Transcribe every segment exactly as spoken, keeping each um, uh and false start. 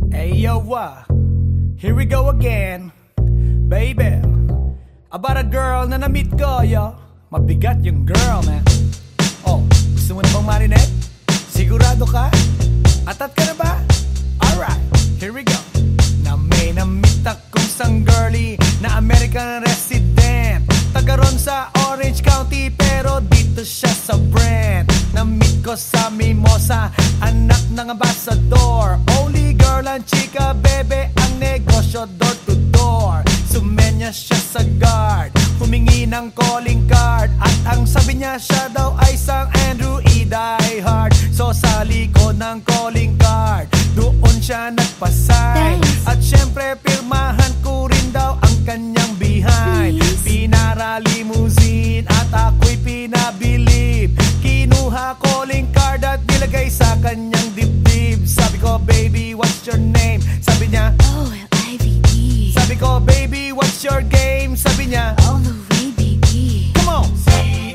Yo, uh, here we go again, baby. About a girl na na-meet ko, yo. Mabigat yung girl, man. Oh, gusto mo na bang marinig? Sigurado ka? Atat ka na ba? Alright, here we go. Na may na-meet akong isang girlie na American resident, taga ron sa Orange County, pero dito siya sa Brent. Na-meet ko sa Mimosa, anak ng ambassador. Only girl and chika, bebe, ang negosyo door to door. Sumenya siya sa guard, humingi ng calling card, at ang sabi niya siya daw ay Sang Andrew E. Die Hard. So sa likod ng calling card, doon siya nagpasay. At syempre pirmahan ko rin daw ang kanyang behind. Pinara limousine at ako'y pinabilib. Kinuha calling card at nilagay sa kanyang dibdib. Sabi ko, baby, what's your name? Sabi niya, O L I V E. Sabi ko, baby, what's your game? Sabi niya, All the way, baby. come on! Si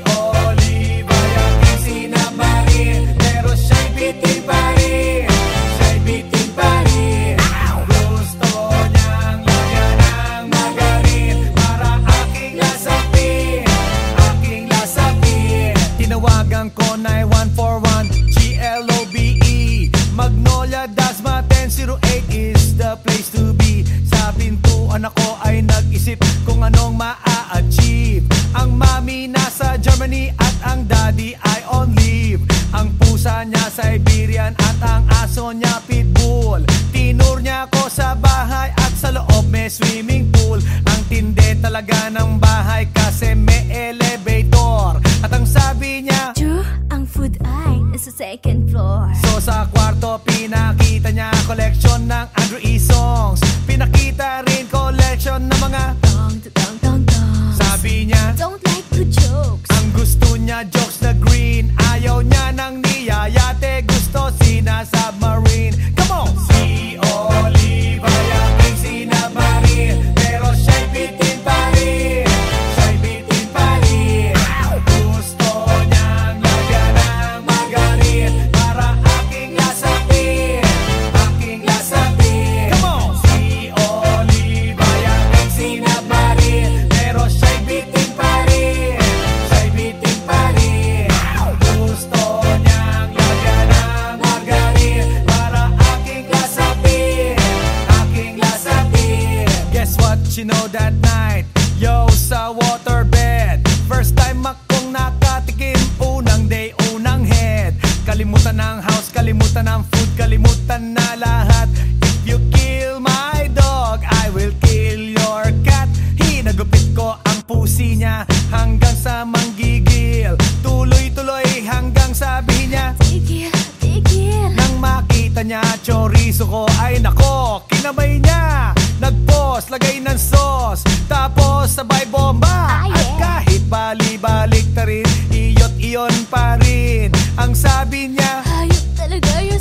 Oliva yaking sinabarin, pero siya'y bitin pa rin. Siya'y bitin pa rin. Gusto niyang lagyan ng magarin para aking lasapin, aking lasapin. Tinawagan ko nine one four one G L O B E. Magnolia, Dasma, ten oh eight is the place to be. Sa pintuan ako ay nag-isip kung anong ma-achieve. Ang mami nasa Germany at ang daddy ay on leave. Ang pusa niya Siberian at ang aso niya Pitbull. Tinur niya ako sa bahay at sa loob may swimming pool. Ang tindi talaga ng bahay kasi may elevator. At ang sabi niya, True, ang food ay nasa second floor. so sa kwarto pinakita niya collection ng Andrew E. songs. Pinakita rin collection ng mga Dong, dong, dong, dong. sabi niya, Don't like good jokes. ang gusto niya jokes na green. Ayaw niya ng niyayate, gusto sina submarine. Come on! Si Oliva yaking sinabarin, pero siya'y bitin pa rin. Siya'y bitin pa rin. Gusto niyang lagyan ng magarin para aking lasapin, aking lasapin. Come on! Si Oliva yaking sinabarin, pero siya'y bitin pa rin. Siya'y bitin pa rin. Gusto niyang lagyan ng magarin para aking lasapin, aking lasapin. Guess what you know that night? Yo, sa waterbed, first time akong nakatikim. Unang day, unang head. Kalimutan ng house, kalimutan ng food, kalimutan na lahat. If you kill my dog, I will kill your cat. Hinagupit ko ang pusi niya hanggang sa manggigil. Tuloy-tuloy hanggang sabihin niya, Tigil, tigil. nang makita niya chorizo ko, ay nako, kinamay niya. Nag-pause, lagay ng sauce, tapos sabay bomba. Ah, yeah. At kahit bali-balik ta rin, iyot iyon pa rin. Ang sabi niya, Hayop talaga yung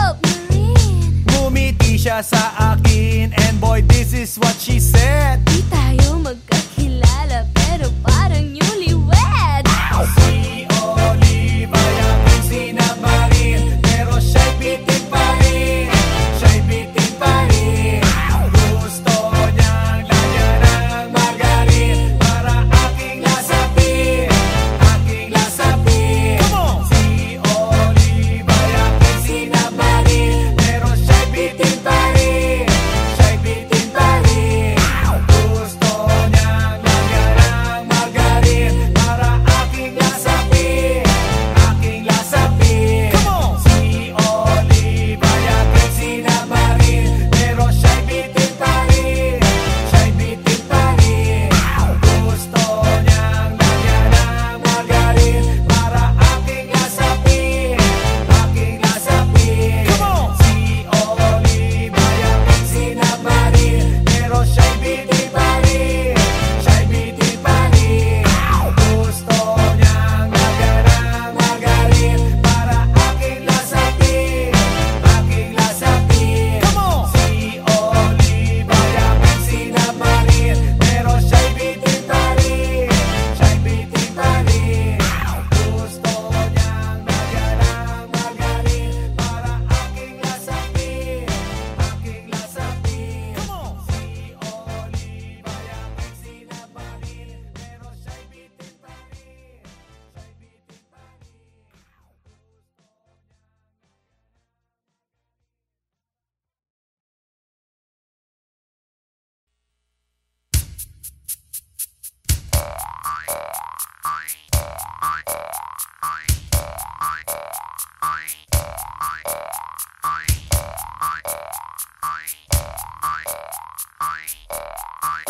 submarine. ngumiti siya sa akin, and boy, this is what she said. Di tayo magkakilala pero parang newlywed. Si Oliva yaking sinabarin, pero siya'y bitin pa rin. Siya'y bitin pa rin. Gusto niyang lagyan ng magarin para aking lasapin, aking lasapin. Come on! Si Oliva yaking sinabarin, pero siya'y bitin pa rin. Siya'y bitin pa rin.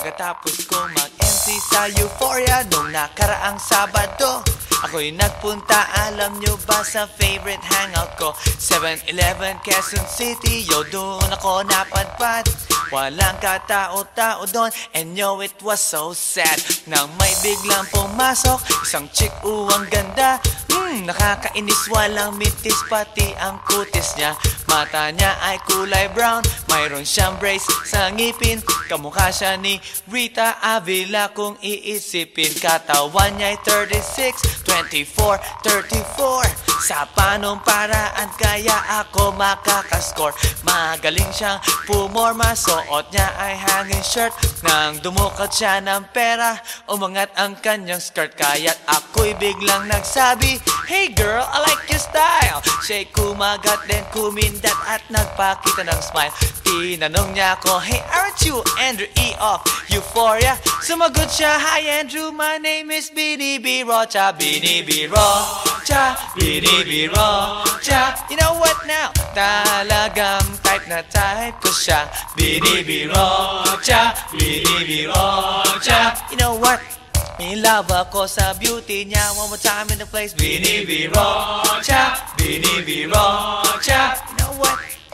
pagkatapos kong mag-M C sa Euphoria nung nakaraang Sabado, ako'y nagpunta, alam nyo ba, sa favorite hangout ko, seven eleven Quezon City. Yo, doon ako napadpad, walang katao-tao doon, and yo, it was so sad nang may biglang pumasok isang chick, uwang ganda. Hmm, nakakainis, walang mitis, pati ang kutis niya. Mata niya ay kulay brown, mayroon siyang brace sa ngipin, kamukha siya ni Rita Avila kung iisipin. Katawan niya ay thirty-six, twenty-four, thirty-four. Sa panong paraan kaya ako makakascore? Magaling siyang pumorma, suot niya ay hanging shirt. Nang dumukot siya ng pera, umangat ang kanyang skirt. Kaya't ako'y biglang nagsabi, hey girl, I like your style. Siya'y kumagat, then kumindat at nagpakita ng smile. Tinanong niya ako, hey, aren't you Andrew E. of Euphoria? Sumagot siya, hi Andrew, my name is Bini B. Rocha. Bini B. Rocha, Bini B. Rocha. You know what now? Talagang type na type ko siya. Bini B. Rocha, Bini B. Rocha. You know what? In love ako sa beauty niya. One more time in the place. Bini B. Rocha, Bini B. Rocha. You know what?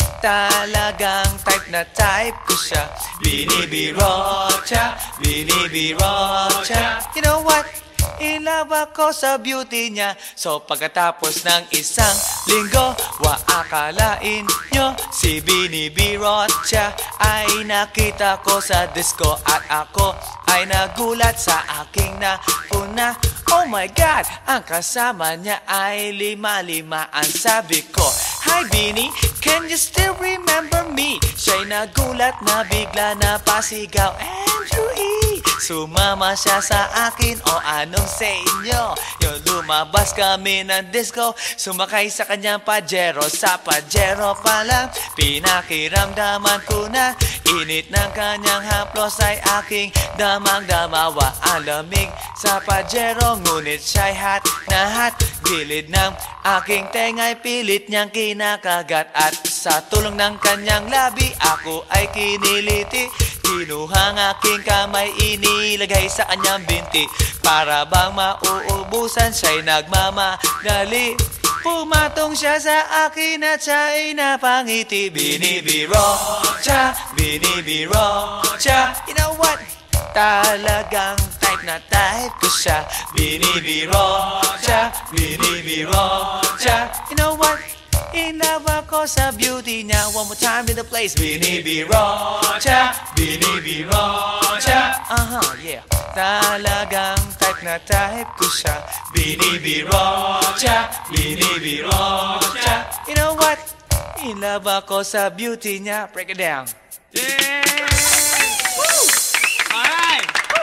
Talagang type na type ko siya. Bini B. Rocha, Bini B. Rocha. You know what? In love ako sa beauty niya. So pagkatapos ng isang linggo, wa akalain nyo si Bini B. Rocha ay nakita ko sa disco, at ako ay nagulat sa aking napuna. Oh my God, ang kasama niya ay lima-lima. Ang sabi ko, hi Bini, can you still remember me? Siya'y nagulat na bigla na pasigaw, Andrew E. Sumama siya sa akin, o anong sa inyo? Yung lumabas kami ng disco, sumakay sa kanyang Pajero. Sa Pajero pa lang, pinakiramdaman ko na init ng kanyang haplos ay aking damang-damawa. Ang lamig sa Pajero, ngunit siya'y hot na hot. Gilid ng aking tenga'y pilit niyang kinakagat, at sa tulong ng kanyang labi, ako ay kiniliti. Kinuhang aking kamay, inilagay sa kanyang binti. Para bang mauubusan, siya'y nagmamadali. Pumatong siya sa akin at siya'y napangiti. Bini B. Rocha, Bini B. Rocha. You know what? Talagang type na type ko siya. Bini B. Rocha, Bini B. Rocha. You know what? In love ako sa beauty niya. One more time in the place. Bini B. Rocha, Bini B. Rocha. Uh-huh, yeah. Talagang type na type ko siya. Bini B. Rocha, Bini B. Rocha. You know what? In love ako sa beauty niya. Break it down. Yeah! Woo! Alright!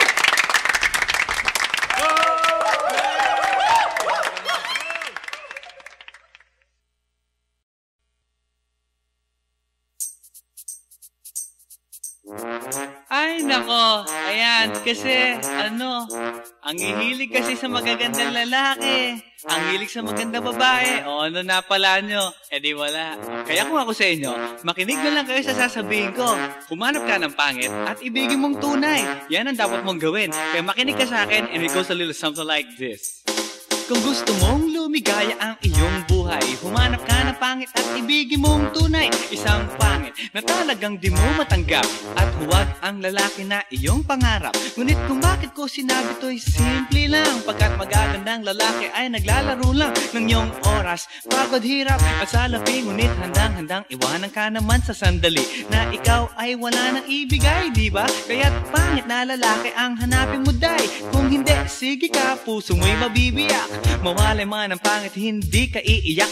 Ay, nako. Ayan, kasi, ano, ang hihilig kasi sa magagandang lalaki. Ang hilig sa magandang babae. O, ano na pala nyo? E di wala. Kaya kung ako sa inyo, makinig na lang kayo sa sasabihin ko. Humanap ka ng pangit at ibigin mong tunay. Yan ang dapat mong gawin. Kaya makinig ka sa akin, and it goes a little something like this. Kung gusto mong lumigaya ang iyong buhay, humanap ka ng pangit at ibigin mong tunay. Isang pangit na talagang di mo matanggap, at huwag ang lalaki na iyong pangarap. Ngunit kung bakit ko sinabi to'y simple lang, pagkat magagandang lalaki ay naglalaro lang ng iyong oras, pagod, hirap at salapi. Ngunit handang-handang iwanan ka naman sa sandali na ikaw ay wala nang ibigay, diba? Kaya't pangit na lalaki ang hanapin mo, day. Kung hindi, sige ka, puso mo'y mabibiyak. Mawalay man ang pangit, hindi ka iiyak.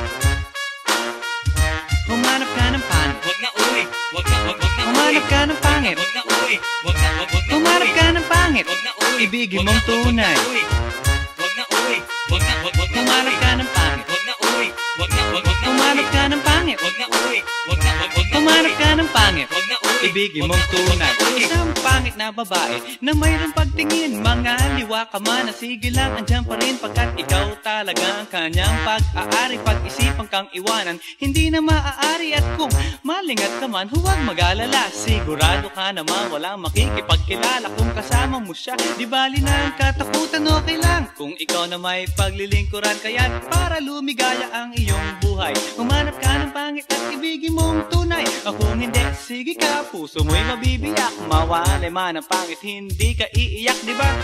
Humanap ka ng pangit, wag na uwi. Wag na, wag, wag na uwi. Humanap ka ng pangit, wag na uwi. Wag na, wag, wag na uwi. Humanap ka ng pangit, wag na uwi. Ibigin mong tunay. Wag na uwi. Wag na, wag, wag na uwi. Humanap ka ng pangit, wag na uwi. Wag na, wag, wag na uwi. Humanap ka ng pangit, wag na uwi. Wag na, wag, wag na uwi. Humanap ka ng pangit, wag na uwi. ibigin mong tunay. Isang pangit na babae na mayroong pagtingin, mga liwa ka man, sige lang, andyan pa rin pagkat ikaw talaga ang kanyang pag-aari. Pag-isipan kang iwanan, hindi na maaari. At kung malingat ka man, huwag mag-alala, sigurado ka naman walang makikipagkilala kung kasama mo siya. Di bali na ang katakutan, okay lang kung ikaw na may paglilingkuran. Kaya para lumigaya ang iyong buhay, humanap ka ng pangit at ibigin mong tunay. O kung hindi, sige ka, puso mo'y mabibiyak. Mawalay man ang pangit, hindi ka iiyak, di ba?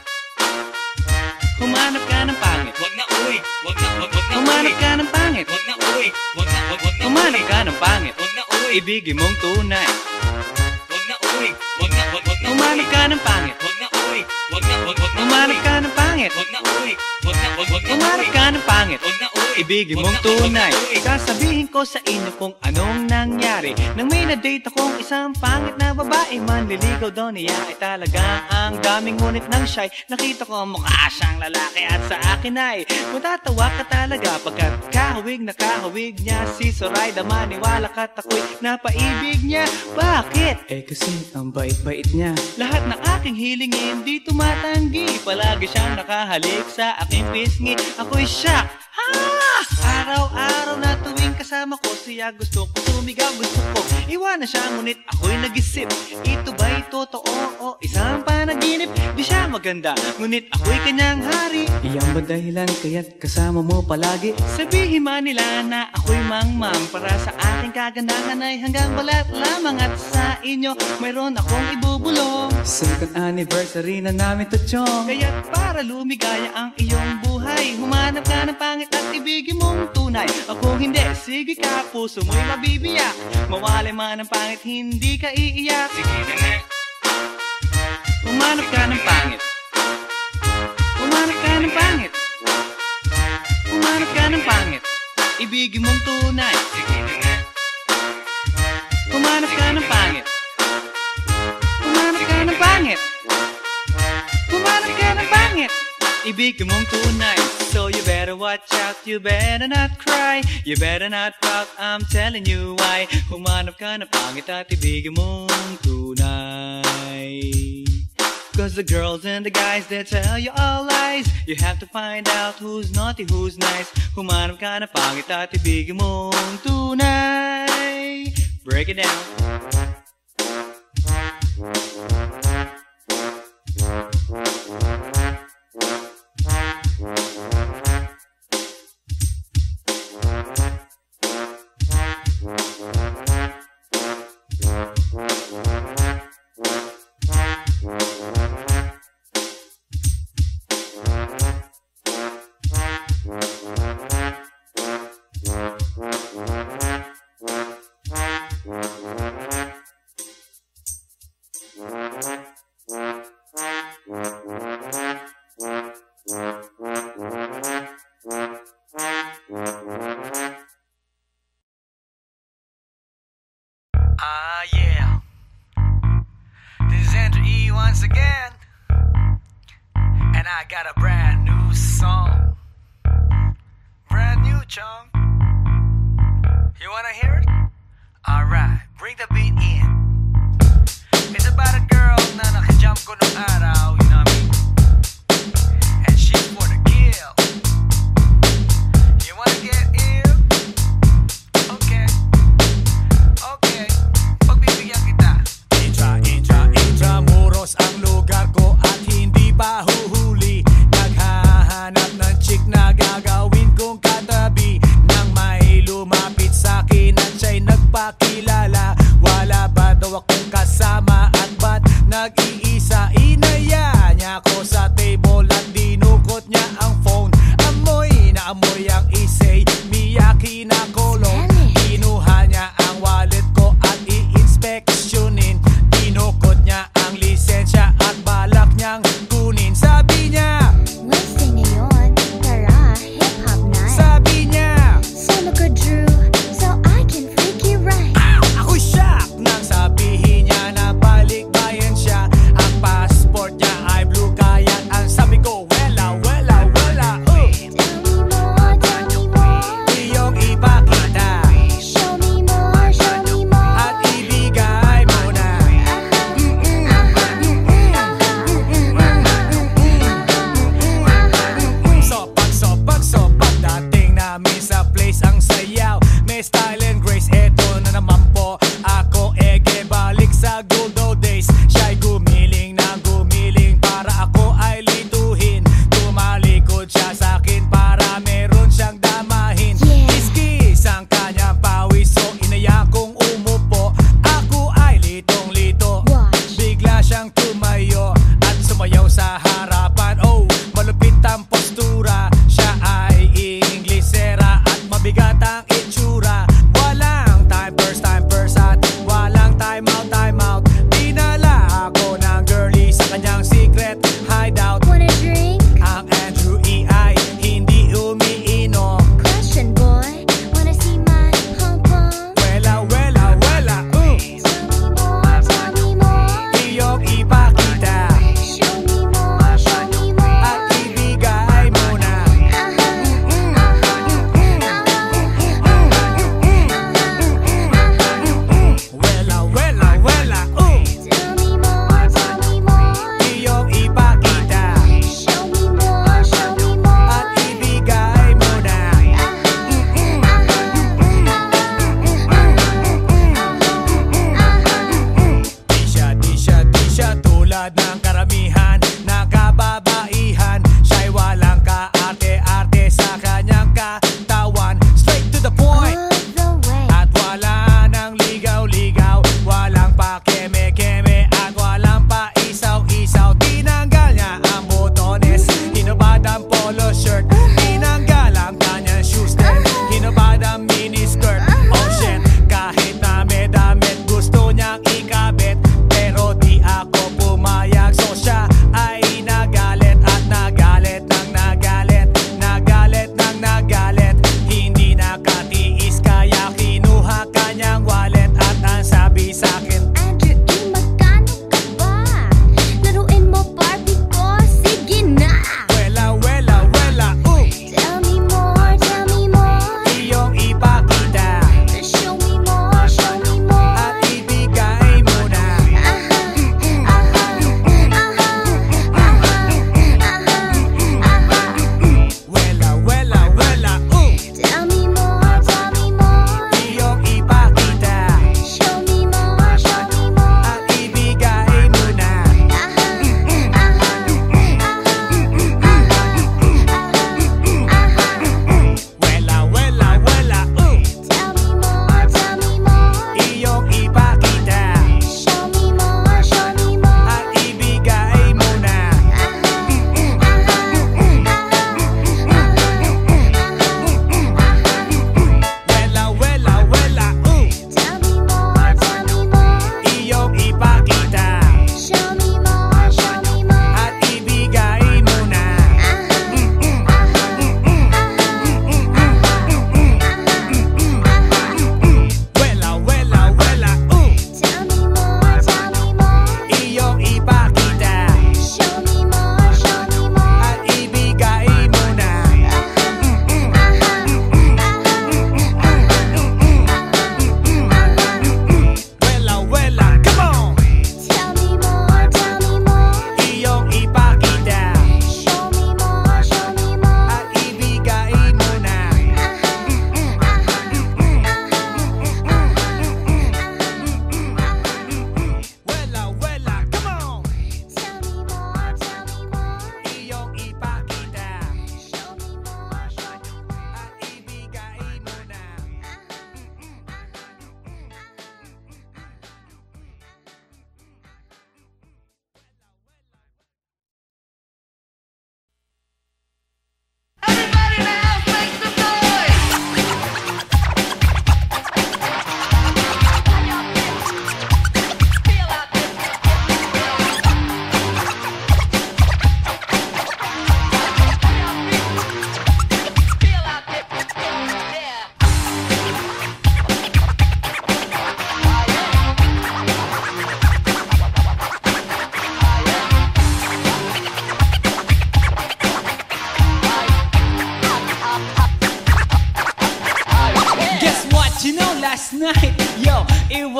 Humanap ka ng pangit, wag na uy, wag na, wag, wag na humanap ka ng pangit, wag na uy, wag na, wag, wag na humanap ka ng pangit, wag na uy, ibigin mong tunay. Wag na uy, wag na, wag, wag na humanap ka ng pangit, wag na uy, wag na, wag, wag na humanap ka ng pangit, wag na uy, wag na, wag, wag na humanap ka ng pangit, wag na uy, ibigin mong tunay. Sasabihin ko sa inyo kung anong nangyari nang may na-date akong isang pangit na babae. Manliligaw daw niya ay talaga ang daming, ngunit nang shy nakita ko mukha siyang lalaki at sa akin ay matatawa ka talaga pagkat kahawig na kahawig niya si Zoraida. Maniwala ka't ako'y napaibig niya. Bakit? Eh kasi ang bait-bait niya. Lahat ng aking hilingin di tumatanggi, palagi siyang nakahalik sa aking pisngi. Ako'y shock. Ah! Araw-araw na tuwing kasama ko siya, gusto ko sumigaw, gusto ko iwanan siya, ngunit ako'y nag-isip, ito ba'y totoo o isang panaginip? Di siya maganda, ngunit ako'y kanyang hari. Iyan ba dahilan kaya't kasama mo palagi? Sabihin man nila na ako'y mangmang, para sa aking kagandahan ay hanggang balat lamang. At sa inyo mayroon akong ibubulong, second anniversary na namin to, chong. Kaya't para lumigaya ang iyong buhay, humanap ka ng pangit at ibigin mong tunay. O kung hindi, sige ka, puso mo'y mabibiyak. Mawalay man ang pangit, hindi ka iiyak. Sige na nga, humanap ka ng pangit, humanap ka ng pangit, humanap ka ng pangit, ibigin mong tunay. Sige na nga, humanap ka ng pangit, humanap ka ng pangit, humanap ka ng pangit, ibigin mong tunay. So you better watch out, you better not cry, you better not pout, I'm telling you why. Humanap ka ng pangit at ibigin mong tunay. Cause the girls and the guys, they tell you all lies. You have to find out who's naughty, who's nice. Humanap ka ng pangit at ibigin mong tunay. Break it down. Ah, yeah. This is Andrew E once again. And I got a brand new song. Brand new, chong. You wanna hear it? Alright, bring the beat in. It's about a girl na nakajump ko nung araw, you know what I mean? And she's for the kill. You wanna get ill? Okay. Okay. Pagbibigyan kita. Intra, intra, intramuros ang lugar ko at hindi pa huhuli. Naghahanap ng chick na gagawin kong katabi. Nang may lumapit sa'kin at siya'y nagpakilala,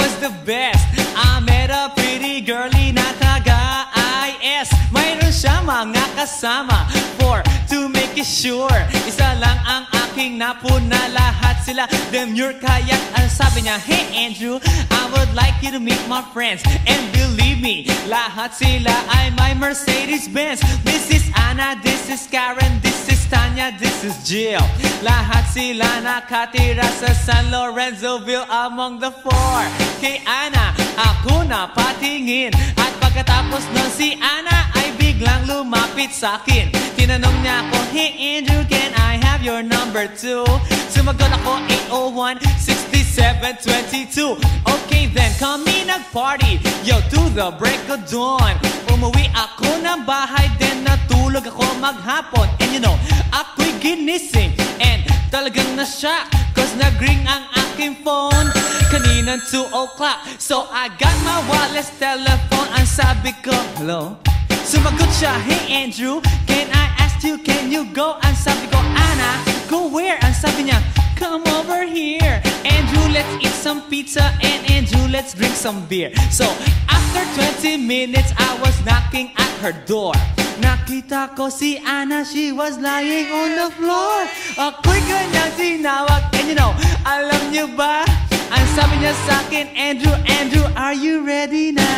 was the best. I met a pretty girlie na taga-I S. Mayroon siya mga kasama for to make it sure. Isa lang ang aking napuna, lahat sila demure. Kaya ang sabi niya, hey Andrew, I would like you to meet my friends. And believe me, lahat sila ay my Mercedes-Benz. This is Anna, this is Karen, this is Tanya, this is Jill. Lahat sila nakatira sa San Lorenzoville among the four. Kay Anna, ako na patingin. At pagkatapos ng si Anna ay biglang lumapit sa akin. Tinanong niya ako, hey Andrew, can I have your number too? Sumagot ako, eight oh one, six seven two two. Okay then, kami nag-party, yo, to the break of dawn. Umuwi ako ng bahay, then natulog ako maghapon. And you know, ako'y ginising, and talagang na-shock, cause nag-ring ang aking phone kaninang two o'clock. So I got my wireless telephone, ang sabi ko, hello? Sumagot siya, hey Andrew, can I ask you, can you go? Ang sabi ko, Anna, go where? Ang sabi niya, come over here. Andrew, let's eat some pizza, and Andrew, let's drink some beer. So after twenty minutes, I was knocking at her door. Nakita ko si Anna, she was lying on the floor. Ako'y kanyang tinawag, and you know, alam niyo ba? Ang sabi niya sa akin, Andrew, Andrew, are you ready na?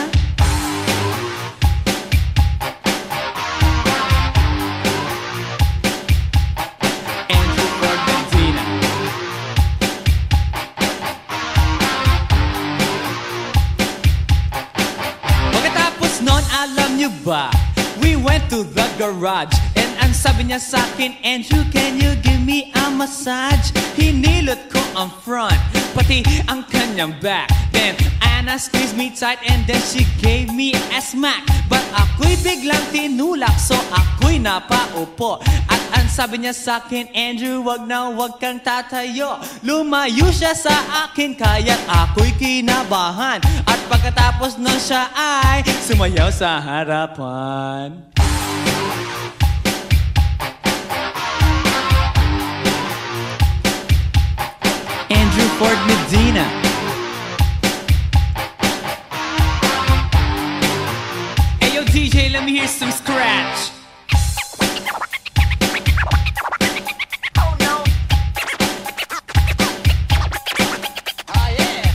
Andrew Ford Medina. Pagkatapos nun, alam niyo ba? We went to the garage, and ang sabi niya sa akin, Andrew, can you give me a massage? Hinilot ko ang front, pati ang kanyang back. Then Anna squeezed me tight, and then she gave me a smack. But ako'y biglang tinulak, so ako'y napaupo. At ang sabi niya sa akin, Andrew, wag na wag kang tatayo. Lumayo siya sa akin, kaya't ako'y kinabahan. At pagkatapos nun siya ay sumayaw sa harapan. Andrew Ford Medina. Hey yo D J, let me hear some scratch. Oh no. Ah yeah.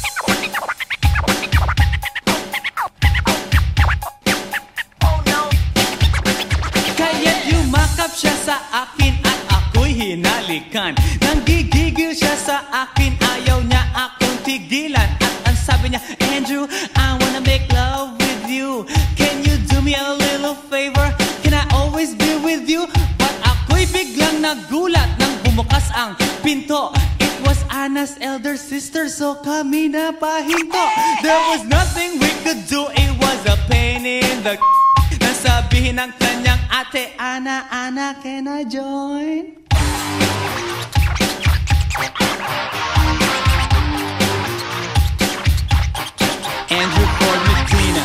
Oh no. Kaya't yumakap siya sa akin at ako'y hinalikan. Nanggigigil siya sa akin, ayaw niya akong tigilan. At ang sabi niya, Andrew, I wanna make love with you. Can you do me a little favor? Can I always be with you? But ako'y biglang nagulat nang bumukas ang pinto. It was Anna's elder sister, so kami na pahinto. There was nothing we could do, it was a pain in the nasabihin ng kanyang ate, Anna, Anna, can I join? Andrew Ford Medina.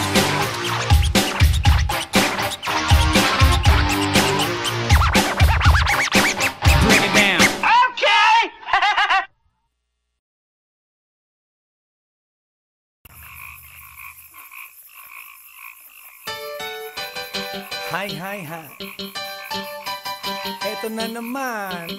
Bring it down. Okay! Hi, hi, hi. Eto na naman.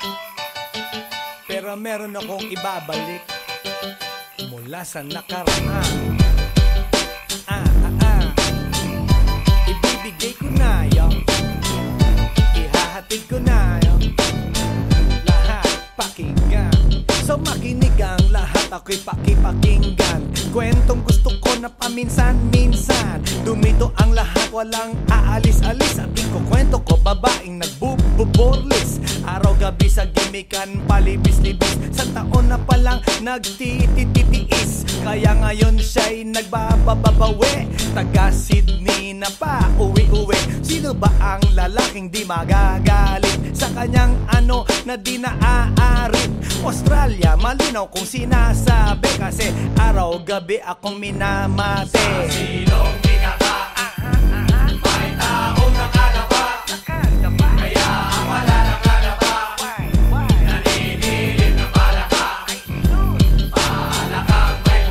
Pero meron akong ibabalik mula sa nakaraan. Ah, ah, ah. Ibibigay ko na yun. Ihahatid ko na yun. Lahat pakinggan. So makinig ang lahat, ako'y pakipakinggan. Kwentong gusto ko na paminsan-minsan. Dumito ang lahat, walang aalis-alis. At ikukwento ko, babaeng nagbububorlis. Araw-gabi sa gimikan, palibis-libis. Sa taon na palang nagtititiis. Kaya ngayon siya'y nagbabababawi. Taga Sydney na pa, uwi-uwi. Sino ba ang lalaking di magagalit sa kanyang ano na di naaarit? Australia, malinaw kung sinasabi. Kasi araw-gabi akong minamate. Sa silong binaka, may taong nakalapa. Kaya ang wala nakalapa, naninilig na palaka. Palakang may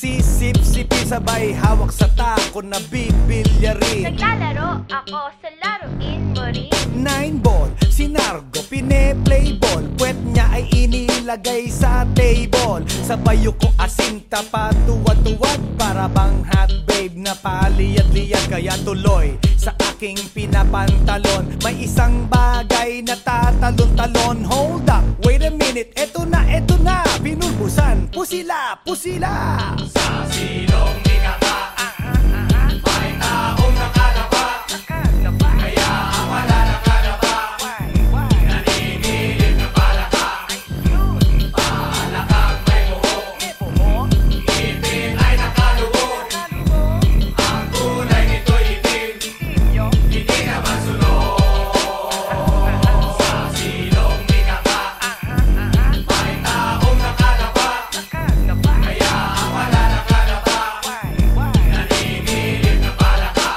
Sisip-sipin sabay hawak sa tako na bibilyarin. Naglalaro ako sa laruin mo rin. Nine ball, si Nargo pine-play ball. Puwet niya ay inilagay sa table. Sabay ko asinta pa tuwad-tuwad. Para bang hot babe na paliyad-liyad. Kaya tuloy sa aking pinapantalon may isang bagay na tatalon-talon. Hold up, wait a minute, eto na, eto na. Pinulbusan, pusila, pusila. Sa silong ni Kaka, may taong nakalapa. Kaya ang wala nakalapa, naninilig na palaka. Palakang may buhok, ngipin ay nakalubog. Ang kulay nito'y itim, hindi na masunod. Sa silong ni Kaka, may taong nakalapa. Kaya ang wala nakalapa, naninilig na palaka.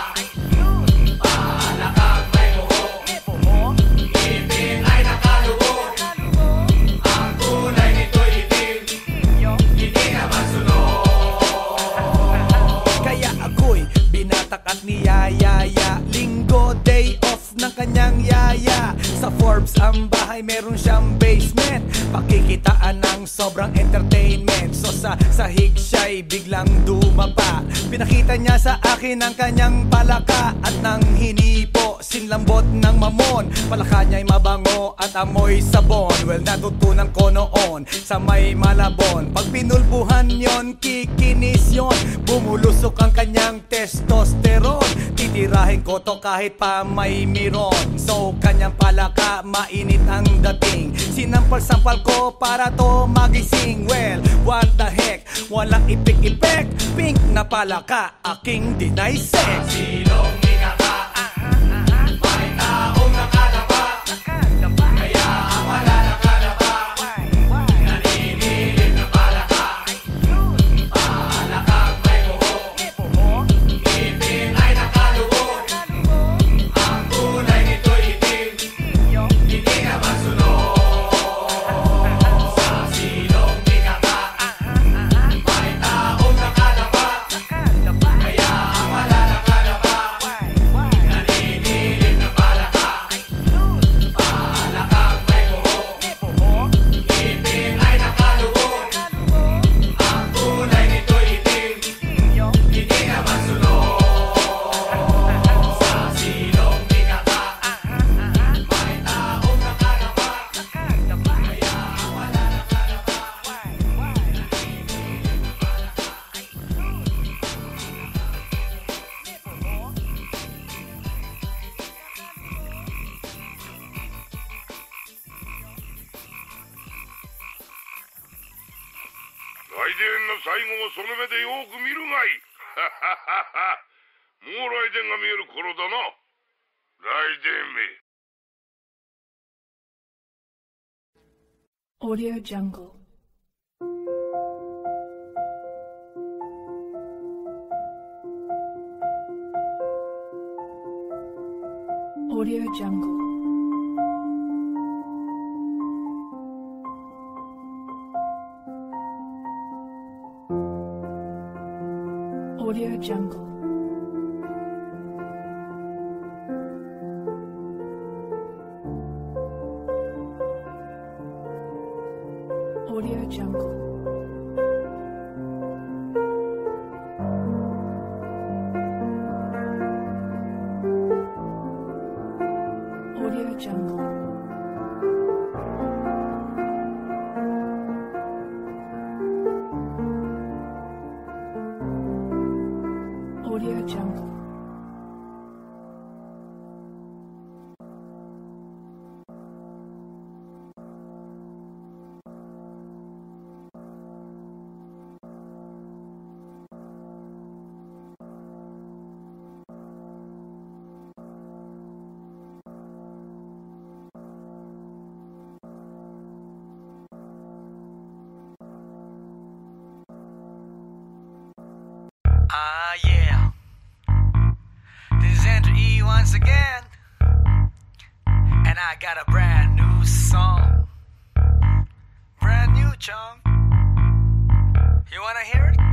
Palakang may buhok, ngipin ay nakalubog. Ang kulay nito'y itim, hindi na masunod. Kaya ako'y binatak at niyayaya. Linggo, day off ng kanyang yaya. Sa Forbes ang bahay, meron siyang basement. Pakikitaan ng sobrang entertainment. So sa sahig siya'y biglang dumapa. Pinakita niya sa akin ang kanyang palaka. At nang hinipo, sinlambot ng mamon. Palaka niya'y mabango at amoy sabon. Well, natutunan ko noon sa may Malabon. Pag pinulbuhan yon, kikinis yon. Bumulusok ang kanyang testosterone. Titirahin ko to kahit pa may miron. So kanyang palaka, mainit ang dating. Sinampal-sampal ko para to magising. Well, what the heck, walang ipik-ipek. Pink na palaka, aking deny sex. Silong ni Kaka, may taong nakalapa. Kaya ang wala nakalapa, naninilig na palaka. Palakang may buhok, ngipin ay nakalubog. Ang kulay nito'y itim, hindi na masunod. Sa silong ni Kaka, may taong nakalapa. Kaya ang wala nakalapa, naninilig na palaka. Palakang may buhok, ngipin ay nakalubog. Ang kulay nito'y itim, hindi na masunod. Sa silong ni Kaka, may taong nakalapa. Kaya ang wala nakalapa, naninilig na palaka. 来電の最後をその目でよく見るがいい。もう来電が見える頃だな。来電め。 Audio Jungle. Audio Jungle. Audio Jungle. Audio Jungle. Audio Jungle. Audio Jungle. Ah, yeah. This is Andrew E once again. And I got a brand new song. Brand new, chong. You wanna hear it?